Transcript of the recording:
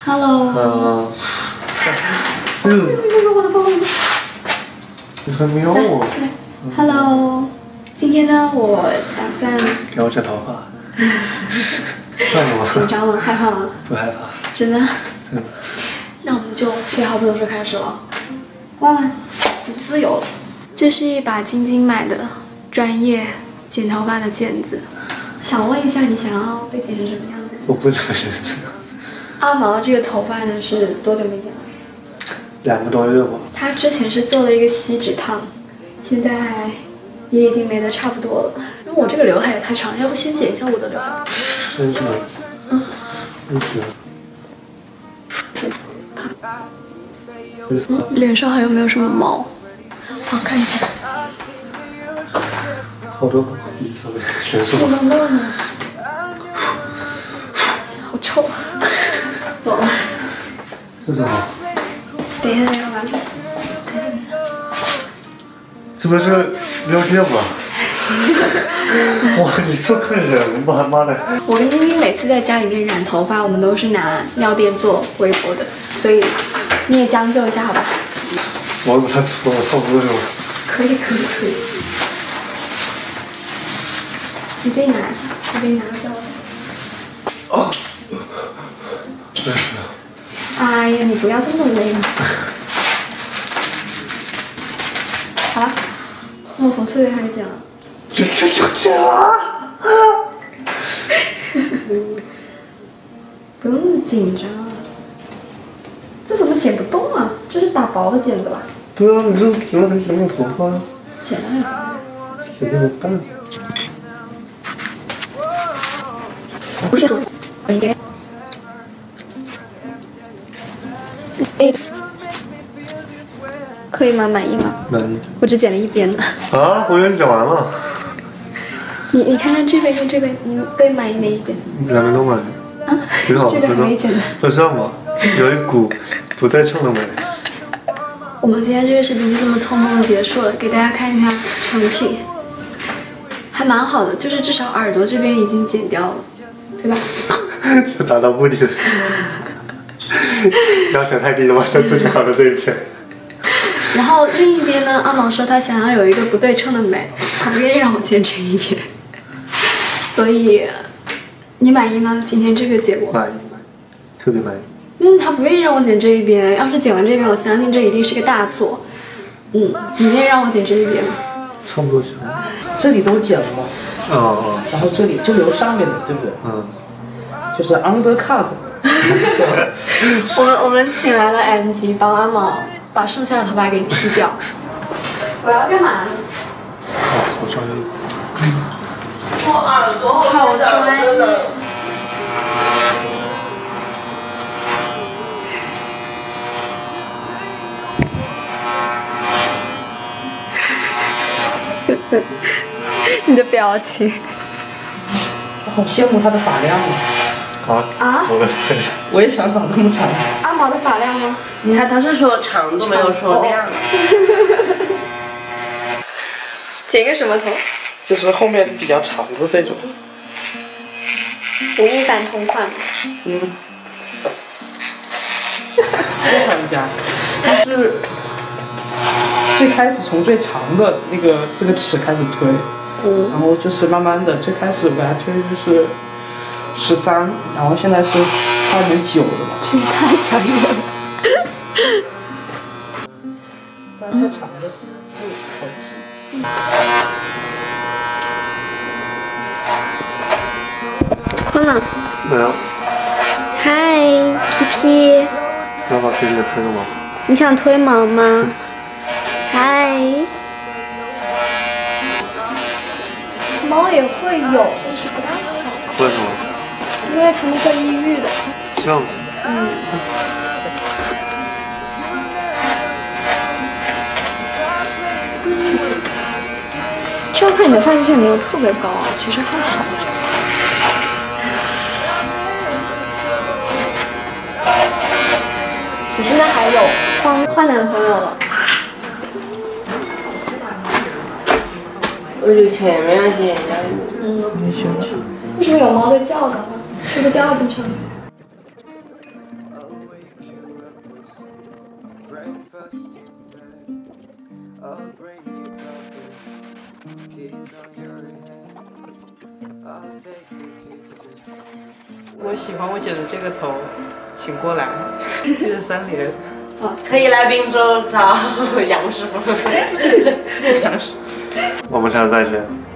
Hello。 你很喵啊。 Hello。今天呢，我打算给我剪头发。害怕吗？ 紧张吗？害怕吗？ 不害怕。 真的？ 真的。 那我们就废话不多说，开始了。万万，你自由了。这是一把晶晶买的专业剪头发的剪子。想问一下，你想要被剪成什么样子？ 我不怎么认识。 阿毛这个头发呢是多久没剪了 ？2个多月吧。 他之前是做了一个锡纸烫，现在也已经没得差不多了。因为我这个刘海也太长了，要不先剪一下我的刘海？ 真是。真是。 脸上还有没有什么毛？好看一下。 好多颜色的全是毛。 好臭。走了。 是什么？ 等一下，完了。 这不是聊天吗？哇，你这个人吧，妈的！ 我跟晶晶每次在家里面染头发，我们都是拿尿垫做微波的，所以你也将就一下，好吧？ 我把它搓了，差不多是吧？ 可以。你自己拿一下，我给你拿个胶带。 啊！真是。 哎呀，你不要这么累嘛。好了，那我从岁月开始讲了。不用那么紧张，这怎么剪不动啊？这是打薄的剪子吧？ 对啊，你这怎么能剪我头发？ 剪了呀， 剪这么淡。 不是，我应该。可以吗？满意吗？ 满意。 我只剪了一边的。 啊，我以为你剪完了。 你看看这边跟这边，你更满意哪一边 ？2边都满意。 啊？ 挺好。 这边还没剪呢。 不是吗？有一股不对称的美。 我们今天这个视频就这么匆匆的结束了，给大家看一下成品，还蛮好的，就是至少耳朵这边已经剪掉了，对吧？ 就达到目的了。要求太低了吧？这最好的这一片。 然后另一边呢，阿毛说他想要有一个不对称的美，他不愿意让我剪这一边。所以，你满意吗？今天这个结果？ 满意，特别满意。 那他不愿意让我剪这一边，要是剪完这边，我相信这一定是个大作。你愿意让我剪这一边吗？ 差不多行。 这里都剪了嘛。 哦。 然后这里就留上面的，对不对？ 嗯。 就是 undercut。 我们请来了 NG 帮阿毛把剩下的头发给剃掉。我要干嘛呢？ 好专业。 我耳朵好专业。你的表情。 我好羡慕他的发量啊！ 我的天！ 我也想长这么长。 阿毛的发量吗？ 他是说长度，没有说量。 剪个什么头？ 就是后面比较长的这种。 吴亦凡同款吗？ 非常家，他是最开始从最长的那个这个尺开始推，然后就是慢慢的，最开始我给他推就是13，然后现在是2.9了。 这也太专业了。 不然太长了，好气。 困了？ 没有。 嗨 ，Kitty。 要把给你推了吗？ 你想推毛吗？嗨。猫也会有，但是不大好。 为什么？ 因为它们会抑郁的。 这样子。 这样看你的发际线没有特别高啊，其实还好。你现在还有换男朋友了？ 我就前面那些。 为什么有猫在叫？刚刚是不是掉在地上？ Breakfast in bed. I'll bring you coffee. Kids on your head. I'll take the kids to school. 我喜欢我姐的这个头，请过来，记得3连。 可以来滨州找杨师傅。 我们下次再见。